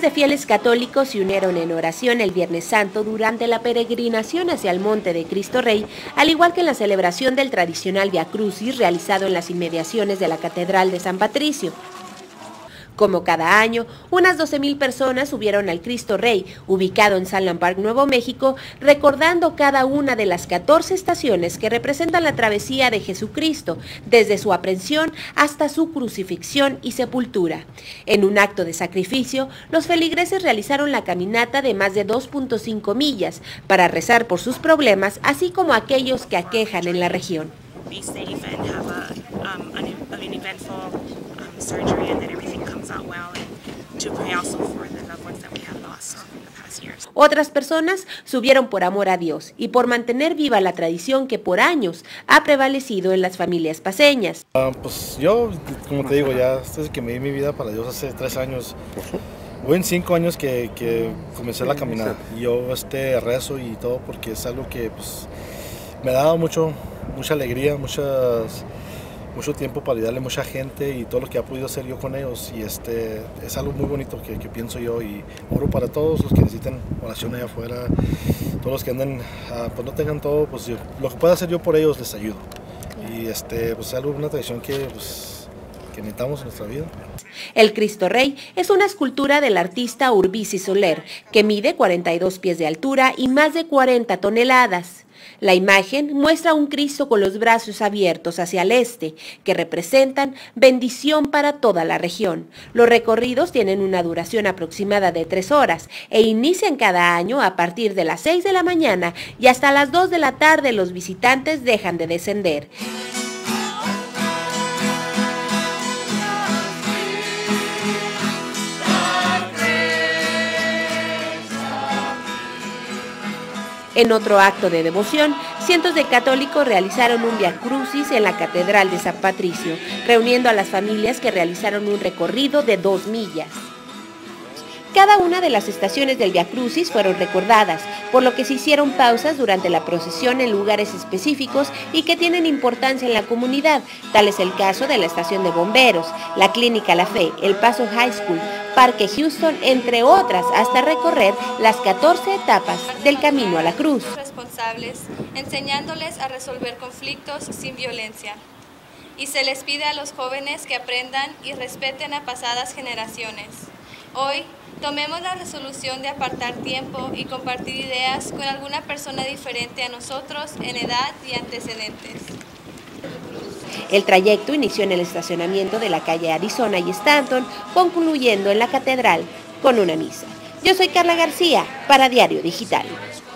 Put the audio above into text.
de fieles católicos se unieron en oración el Viernes Santo durante la peregrinación hacia el Monte de Cristo Rey, al igual que en la celebración del tradicional Vía Crucis realizado en las inmediaciones de la Catedral de San Patricio. Como cada año, unas 12,000 personas subieron al Cristo Rey, ubicado en Salem Park, Nuevo México, recordando cada una de las 14 estaciones que representan la travesía de Jesucristo, desde su aprehensión hasta su crucifixión y sepultura. En un acto de sacrificio, los feligreses realizaron la caminata de más de 2.5 millas para rezar por sus problemas, así como aquellos que aquejan en la región. Otras personas subieron por amor a Dios y por mantener viva la tradición que por años ha prevalecido en las familias paceñas. Pues yo, como te digo, ya desde que me di mi vida para Dios hace 3 años, voy en 5 años que comencé la caminata. Y yo rezo y todo porque es algo que pues, me ha dado mucha alegría, mucho tiempo para ayudarle a mucha gente y todo lo que ha podido hacer yo con ellos, y es algo muy bonito que pienso yo, y oro para todos los que necesiten oración allá afuera, todos los que anden, pues no tengan todo, pues lo que pueda hacer yo por ellos les ayudo, y pues es algo, una tradición que necesitamos en nuestra vida. El Cristo Rey es una escultura del artista Urbici Soler, que mide 42 pies de altura y más de 40 toneladas. La imagen muestra a un Cristo con los brazos abiertos hacia el este, que representan bendición para toda la región. Los recorridos tienen una duración aproximada de 3 horas e inician cada año a partir de las 6 de la mañana y hasta las 2 de la tarde los visitantes dejan de descender. En otro acto de devoción, cientos de católicos realizaron un Vía Crucis en la Catedral de San Patricio, reuniendo a las familias que realizaron un recorrido de 2 millas. Cada una de las estaciones del Vía Crucis fueron recordadas, por lo que se hicieron pausas durante la procesión en lugares específicos y que tienen importancia en la comunidad. Tal es el caso de la estación de bomberos, la Clínica La Fe, El Paso High School, Parque Houston, entre otras, hasta recorrer las 14 etapas del Camino a la Cruz. Responsables, enseñándoles a resolver conflictos sin violencia. Y se les pide a los jóvenes que aprendan y respeten a pasadas generaciones. Hoy, tomemos la resolución de apartar tiempo y compartir ideas con alguna persona diferente a nosotros en edad y antecedentes. El trayecto inició en el estacionamiento de la calle Arizona y Stanton, concluyendo en la catedral con una misa. Yo soy Carla García, para Diario Digital.